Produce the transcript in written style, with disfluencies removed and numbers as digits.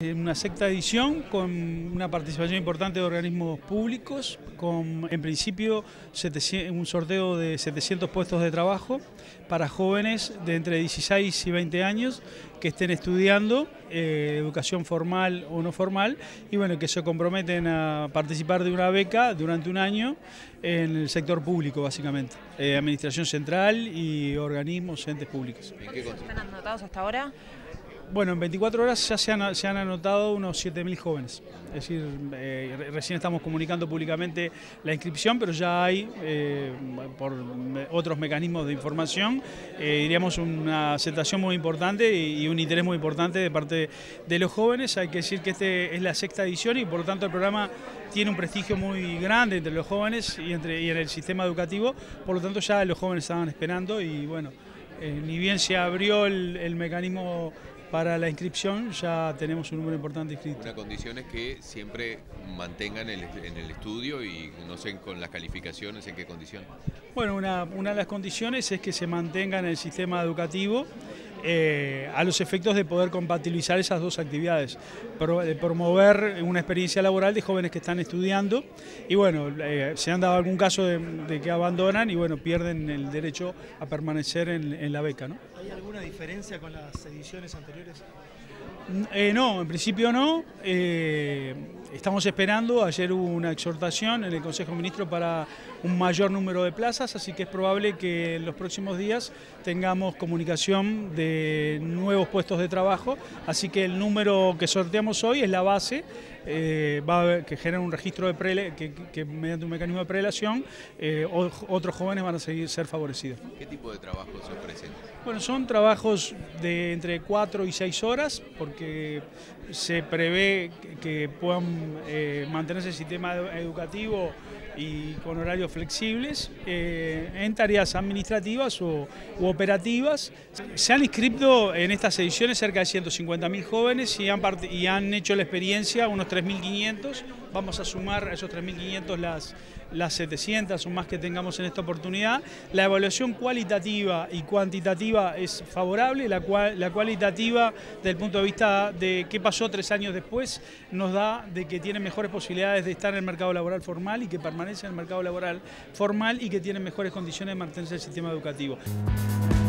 Una sexta edición con una participación importante de organismos públicos, con en principio un sorteo de 700 puestos de trabajo para jóvenes de entre 16 y 20 años que estén estudiando educación formal o no formal y bueno, que se comprometen a participar de una beca durante un año en el sector público básicamente, administración central y organismos, entes públicos. ¿En qué consiste? ¿Están anotados hasta ahora? Bueno, en 24 horas ya se han anotado unos 7.000 jóvenes, es decir, recién estamos comunicando públicamente la inscripción, pero ya hay, por otros mecanismos de información, diríamos una aceptación muy importante y un interés muy importante de parte de los jóvenes. Hay que decir que este es la sexta edición y por lo tanto el programa tiene un prestigio muy grande entre los jóvenes y en el sistema educativo, por lo tanto ya los jóvenes estaban esperando y bueno, ni bien se abrió el mecanismo para la inscripción, ya tenemos un número importante de inscritos. Una condición es que siempre mantengan en el estudio y no sé con las calificaciones en qué condición. Bueno, una de las condiciones es que se mantenga en el sistema educativo a los efectos de poder compatibilizar esas dos actividades, promover una experiencia laboral de jóvenes que están estudiando y bueno, se han dado algún caso de que abandonan y bueno, pierden el derecho a permanecer en la beca, ¿no? ¿Hay alguna diferencia con las ediciones anteriores? No, en principio no. Estamos esperando, ayer hubo una exhortación en el Consejo de Ministros para un mayor número de plazas, así que es probable que en los próximos días tengamos comunicación de nuevos puestos de trabajo, así que el número que sorteamos hoy es la base, que genera un registro de que mediante un mecanismo de prelación, otros jóvenes van a ser favorecidos. ¿Qué tipo de trabajos se ofrecen? Bueno, son trabajos de entre 4 y 6 horas, porque se prevé que puedan mantenerse el sistema educativo y con horarios flexibles en tareas administrativas u operativas. Se han inscrito en estas ediciones cerca de 150.000 jóvenes y han hecho la experiencia unos 3.500. Vamos a sumar a esos 3.500 las 700 o más que tengamos en esta oportunidad. La evaluación cualitativa y cuantitativa es favorable, la cualitativa desde el punto de vista de qué pasó 3 años después nos da de que tienen mejores posibilidades de estar en el mercado laboral formal y que permanecen en el mercado laboral formal y que tienen mejores condiciones de mantenerse en el sistema educativo.